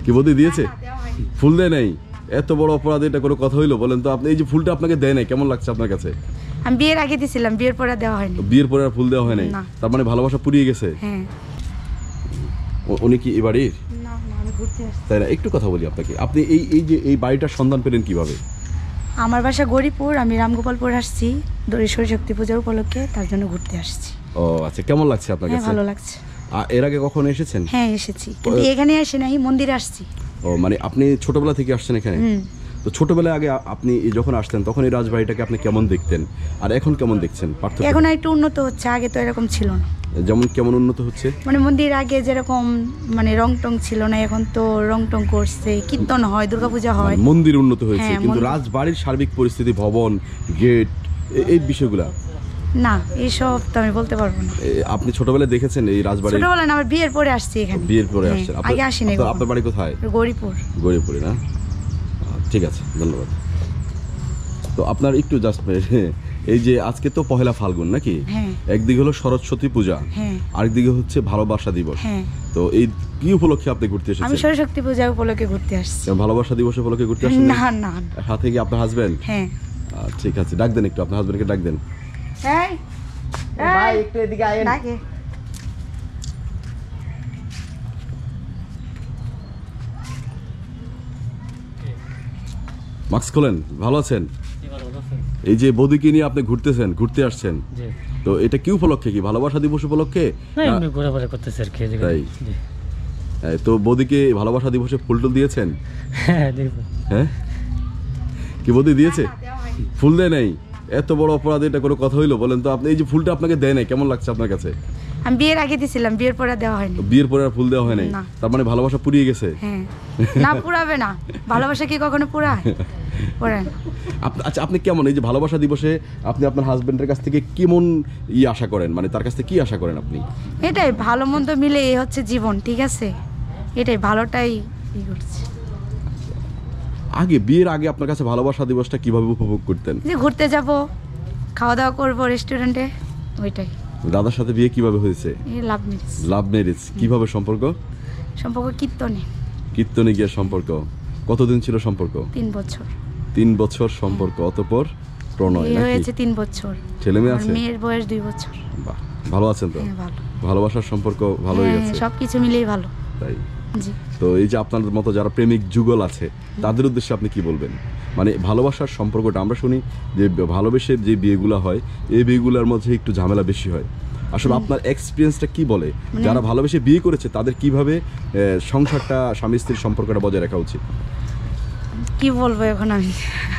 কি বৌদি দিয়েছে? ফুল দেয় নাই? এত বড় অপরাধ, এটা কোনো কথা হইলো? বলেন তো আপনি, এই যে ফুলটা আপনাকে দেয় নাই, কেমন লাগছে আপনার কাছে? আমি বিয়ের আগে দিছিলাম, বিয়ের পরে দেওয়া হয়নি। বিয়ের পরে আর ফুল দেওয়া হয় নাই? তার মানে ভালোবাসা পুড়িয়ে গেছে? হ্যাঁ। উনি কি এই বাড়ির? না না, আমি ঘুরতে আসছি। তাই না? একটু কথা বলি আপনাকে, আপনি এই যে এই বাড়িটার সন্ধান পেলেন কিভাবে? আমার বাসা গরিপুর, আমি রামগোপালপুর আসছি শক্তি পূজার উপলক্ষে, তার জন্য ঘুরতে আসছি। ও আচ্ছা, কেমন লাগছে আপনার কাছে? ভালো লাগছে। এর আগে কখনো এসেছেন? হ্যাঁ এসেছি, কিন্তু এখানে আসি নাই, মন্দিরে আসছি। ও মানে আপনি ছোটবেলা থেকে আসছেন এখানে? তো ছোটবেলায় আগে আপনি যখন আসতেন তখন এই রাজবাড়িটাকে আপনি কেমন দেখতেন, আর এখন কেমন দেখছেন? পার্থক্য এখন একটু উন্নত হচ্ছে, আগে তো এরকম ছিল না। যেমন কেমন উন্নত হচ্ছে? মানে মন্দির আগে যেরকম মানে রং টং ছিল না, এখন তো রং টং করছে, কীর্তন হয়, দুর্গাপূজা হয়। মন্দির উন্নত হয়েছে, হ্যাঁ, কিন্তু রাজবাড়ির সার্বিক পরিস্থিতি, ভবন, গেট, এই বিষয়গুলা না, এইসব তো আমি বলতে পারবো না। আপনি ছোটবেলায় দেখেছেন এই রাজবাড়ি? ছোটবেলায় না, আমার বিয়ের পরে আসছি এখানে। বিয়ের পরে আসছেন? আগে আসিনি। আপনার বাড়ি কোথায়? গরিপুর। গরিপুরে না? ঠিক আছে, ধন্যবাদ। তো আপনার একটু জাস্ট এই যে আজকে তো পহেলা ফাল্গুন নাকি? একদিকে হলো সরস্বতী পূজা, আরেকদিকে হচ্ছে ভালোবাসা দিবস। তো এই কি উপলক্ষে আপনি ঘুরতে এসেছেন? আমি সরস্বতী পূজা উপলক্ষে ঘুরতে আসছি। ভালোবাসা দিবস উপলক্ষে ঘুরতে আসছেন? না না, সাথে কি আপনার হাজবেন্ড? হ্যাঁ। ঠিক আছে, ডাক দেন একটু, আপনার হাজবেন্ডকে ডাক দেন। এই ভাই একটু এদিকে আয়েন। ডাকে। মাস্ক খোলেন। ভালো আছেন? এই যে বৌদিকে নিয়ে আপনি ঘুরতে আসছেন, তো এটা কি উপলক্ষে? কি ভালোবাসা দিবস উপলক্ষে? তাই? তো বৌদিকে ভালোবাসা দিবসে ফুল টুল দিয়েছেন? হ্যাঁ, কি বৌদি দিয়েছে? ফুল দেয় নাই? এত বড় অপরাধ, এটা কোনো কথা হইলো? বলেন তো আপনি, এই যে ফুলটা আপনাকে দেয় নাই, কেমন লাগছে আপনার কাছে? আমি বিয়ের আগে দিছিলাম, বিয়ের পরে দেওয়া হয়নি। বিয়ের পরে আর ফুল দেওয়া হয় নাই? তার মানে ভালোবাসা পুড়িয়ে গেছে? হ্যাঁ। না, পুরাবে না, ভালোবাসা কি কখনো পুরায়? আচ্ছা, আপনি কেমন এই যে ভালোবাসা দিবসে আপনি আপনার হাজবেন্ডের কাছ থেকে কেমন আশা করেন, মানে তার কাছ থেকে কি আশা করেন আপনি? এটাই, ভালো মন্দ মিলে এই হচ্ছে জীবন, ঠিক আছে? এটাই ভালোটাই করছে। আগে বিয়ের আগে আপনার কাছে ভালোবাসা দিবসটা কিভাবে উপভোগ করতেন? যে ঘুরতে যাব, খাওয়া দাওয়া করবো রেস্টুরেন্টে, ওইটাই। দাদার সাথে বিয়ে কিভাবে হয়েছে? Love marriage. Love marriage? কিভাবে সম্পর্ক? কীর্তনে গিয়ে সম্পর্ক। কতদিন ছিল সম্পর্ক? 3 বছর। 3 বছর সম্পর্ক, অতঃপর প্রণয় নাকি? হয়েছে 3 বছর। ছেলে মেয়ে আছে? মেয়ের বয়স 2 বছর। বাহ, ভালো আছেন তো? হ্যাঁ, ভালো। ভালোবাসার সম্পর্ক ভালো হয়ে গেছে? সবকিছু মিলেই ভালো। তাই? জি। তো এই যে আপনাদের মতো যারা প্রেমিক যুগল আছে, তাদের উদ্দেশ্যে আপনি কি বলবেন? মানে ভালোবাসার সম্পর্কটা আমরা শুনি যে ভালোবেসে যে বিয়েগুলো হয়, এই বিয়েগুলোর মধ্যে একটু ঝামেলা বেশি হয়। আসলে আপনার এক্সপিরিয়েন্সটা কি বলে, যারা ভালোবেসে বিয়ে করেছে তাদের কিভাবে সংসারটা, স্বামী স্ত্রীর সম্পর্কটা বজায় রাখা উচিত? কি বলবো এখন আমি?